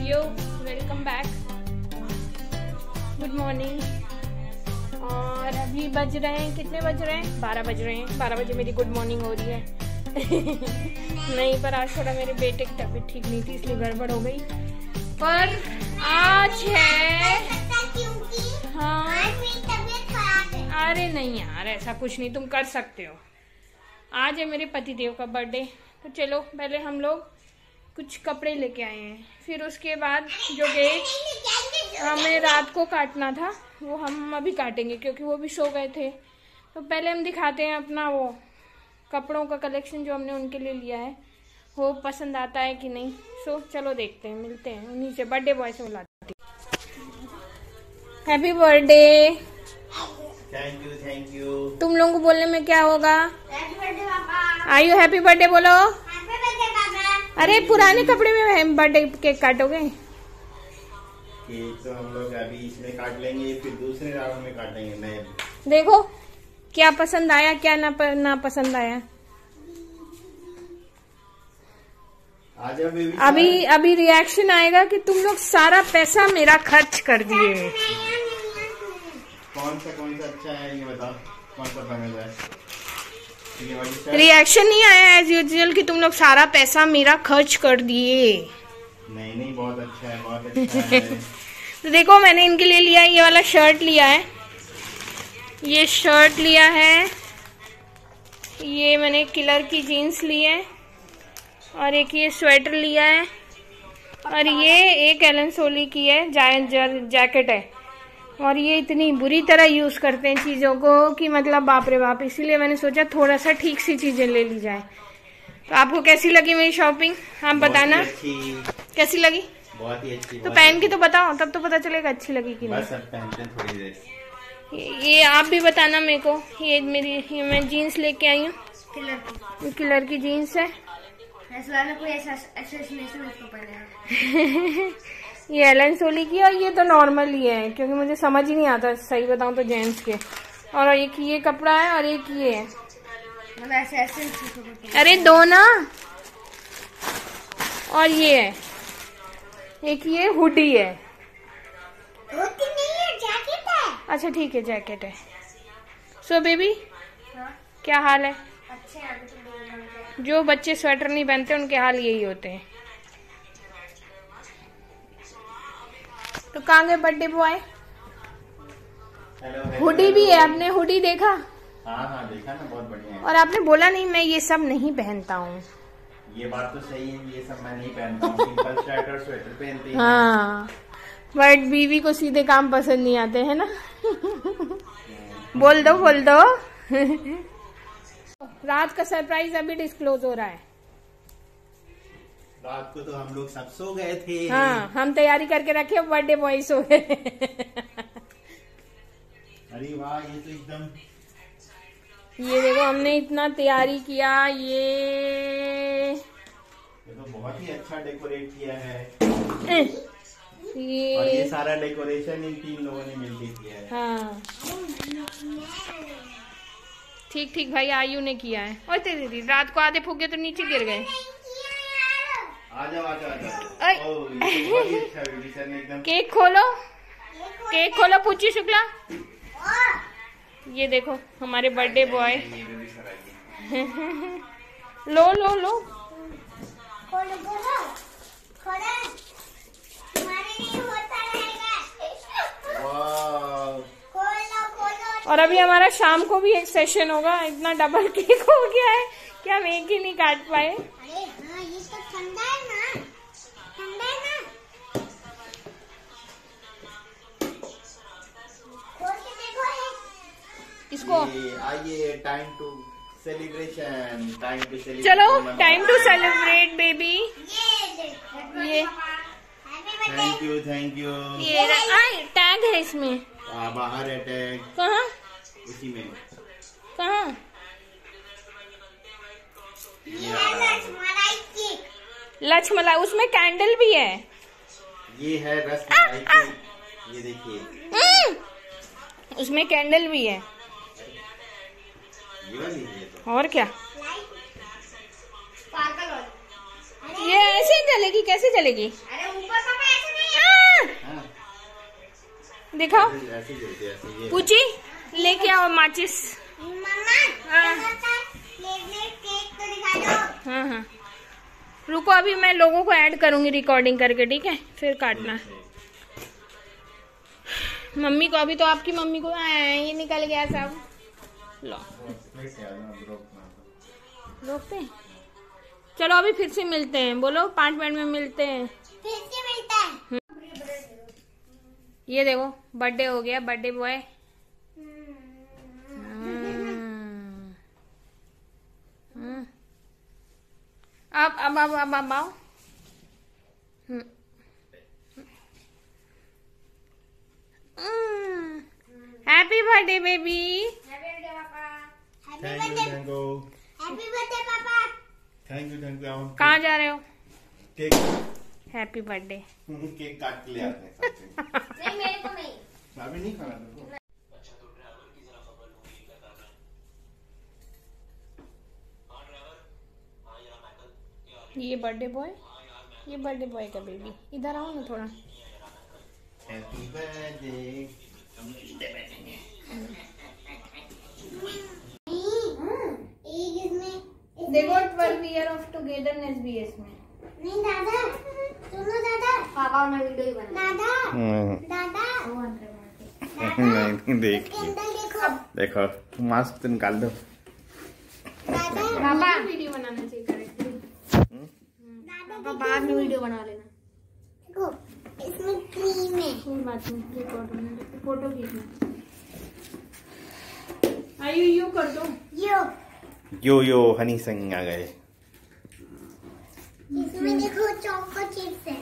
यो welcome back, good morning. और अभी बज रहे हैं, कितने बज रहे हैं? 12 बज रहे हैं। 12 बजे मेरी गुड मॉर्निंग हो रही है। नहीं, पर आज थोड़ा मेरे बेटे की तबीयत ठीक नहीं थी, इसलिए गड़बड़ हो गई। पर आज है, हाँ, अरे नहीं यार, ऐसा कुछ नहीं, तुम कर सकते हो। आज है मेरे पतिदेव का बर्थडे, तो चलो पहले हम लोग कुछ कपड़े लेके आए हैं, फिर उसके बाद जो केक हमें रात को काटना था वो हम अभी काटेंगे, क्योंकि वो भी सो गए थे। तो पहले हम दिखाते हैं अपना वो कपड़ों का कलेक्शन जो हमने उनके लिए लिया है, वो पसंद आता है कि नहीं। सो चलो देखते हैं, मिलते हैं उन्हीं से, बर्थडे बॉय से बुलाते हैं। Happy birthday. Thank you. तुम लोगों को बोलने में क्या होगा? आयु हैप्पी बर्थडे बोलो। अरे पुराने कपड़े में बर्थडे केक काटोगे? केक तो हम लोग अभी इसमें काट लेंगे, फिर दूसरे राउंड में काटेंगे नए। देखो क्या पसंद आया, क्या ना पसंद आया। अभी रिएक्शन आएगा कि तुम लोग सारा पैसा मेरा खर्च कर दिए। कौन सा अच्छा है ये बताओ, कौन सा पहना जाए? रिएक्शन नहीं आया एज यूजुअल कि तुम लोग सारा पैसा मेरा खर्च कर दिए। नहीं, बहुत अच्छा है, बहुत अच्छा है। तो देखो मैंने इनके लिए लिया है, ये वाला शर्ट लिया है, ये शर्ट लिया है, ये मैंने किलर की जीन्स ली है, और एक ये स्वेटर लिया है, और ये एक एलन सोली की है जैकेट है। और ये इतनी बुरी तरह यूज करते हैं चीजों को कि मतलब बाप रे बाप, इसीलिए मैंने सोचा थोड़ा सा ठीक सी चीजें ले ली जाए। तो आपको कैसी लगी मेरी शॉपिंग, आप बताना कैसी लगी? बहुत ही अच्छी। तो पहन के तो बताओ, तब तो पता चलेगा अच्छी लगी कि नहीं। बस अब पहनते हैं थोड़ी देर। ये आप भी बताना मेरे को। ये मैं जीन्स लेके आई हूँ, किलर की जीन्स है। ये एलन सोली की, और ये तो नॉर्मल ही है, क्योंकि मुझे समझ ही नहीं आता सही बताऊं तो जेंट्स के। और एक ये कपड़ा है और एक ये है, अरे दो ना। और ये है, एक ये हुडी है। जैकेट है। अच्छा ठीक है, जैकेट है। सो बेबी क्या हाल है? जो बच्चे स्वेटर नहीं पहनते उनके हाल यही होते हैं। तो कहाँ गए बर्थडे बॉय? हुडी भी है, आपने हुडी देखा? हाँ देखा ना, बहुत बढ़िया है। और आपने बोला नहीं मैं ये सब नहीं पहनता हूँ। ये बात तो सही है, ये सब मैं नहीं पहनता हूँ, सिंपल शर्ट और स्वेटर पहनती हूँ। हाँ, बट बीवी को सीधे काम पसंद नहीं आते है ना। बोल दो। रात का सरप्राइज अभी डिस्क्लोज हो रहा है। रात को तो हम लोग सब सो गए थे। हाँ, हम तैयारी करके रखे, बर्थडे बॉय सो गए। अरे वाह, ये तो एकदम, ये देखो हमने इतना तैयारी किया, ये तो बहुत ही अच्छा डेकोरेट किया है। ये और ये सारा डेकोरेशन इन 3 लोगों ने मिलकर किया है। हाँ ठीक भाई, आयु ने किया है। और तेरी रात को आधे फूके तो नीचे गिर गए। आ जाओ। ओह, ये तो बहुत ही अच्छा सर ने एकदम। केक खोलो पूछी शुक्ला। ये देखो हमारे बर्थडे बॉय। लो और अभी हमारा शाम को भी एक सेशन होगा, इतना डबल केक हो गया है कि हम एक ही नहीं काट पाए। अरे हाँ, ये तो ठंडा है ना। इसको आइए, टाइम टू सेलिब्रेशन। चलो टाइम टू सेलिब्रेट बेबी। ये थैंक यू। ये टैग है इसमें। बाहर है टैग। कहाँ? उसी में। कहाँ? लक्ष्मलाई, उसमें कैंडल भी है। ये है रसमलाई की, ये देखिए उसमें कैंडल भी है। ये वाली है तो। और क्या, ये ऐसे ही चलेगी? कैसे चलेगी? अरे ऊपर दिखाओ। ऐसे गिरते हैं, ऐसे ये। पूछी लेके आओ माचिस। मम्मा केक तो दिखा दो। हाँ हाँ रुको, अभी मैं लोगों को ऐड करूंगी रिकॉर्डिंग करके, ठीक है? फिर काटना। मम्मी को, अभी तो आपकी मम्मी को ये निकल गया सब। लो रोकते हैं। चलो अभी फिर से मिलते हैं, बोलो 5 मिनट में मिलते हैं। फिर से मिलता है। ये देखो बर्थडे हो गया, बर्थडे बॉय। अब आओ। Happy birthday baby. Happy birthday पापा। थैंक यू हैप्पी बर्थडे पापा। Thank you. कहाँ जा रहे हो? Cake happy birthday. केक काट के ले आते हैं। नहीं मेरे को नहीं। अभी नहीं खाना तुमको। ये बर्थडे बॉय, ये बर्थडे बॉय का बेबी। इधर आओ ना थोड़ा। Happy birthday. हम इधर बैठेंगे। देखो 12 ईयर ऑफ टुगेदरनेस भी है इसमें। नहीं दादा, सुनो दादा। पापा ने वीडियो ही बनाया। दादा नहीं देख इसके अंदर देखो। देखो मास्क तो निकाल दो। दादा पापा वीडियो बनाना चाहिए करेक्टली। दादा बाद में वीडियो बना लेना। देखो इसमें क्रीम है। कोई बात नहीं, फोटो खींचना। आयु यू कर दो। यो यो हनी सिंह आ गए। इसमें देखो चोको चिप्स है।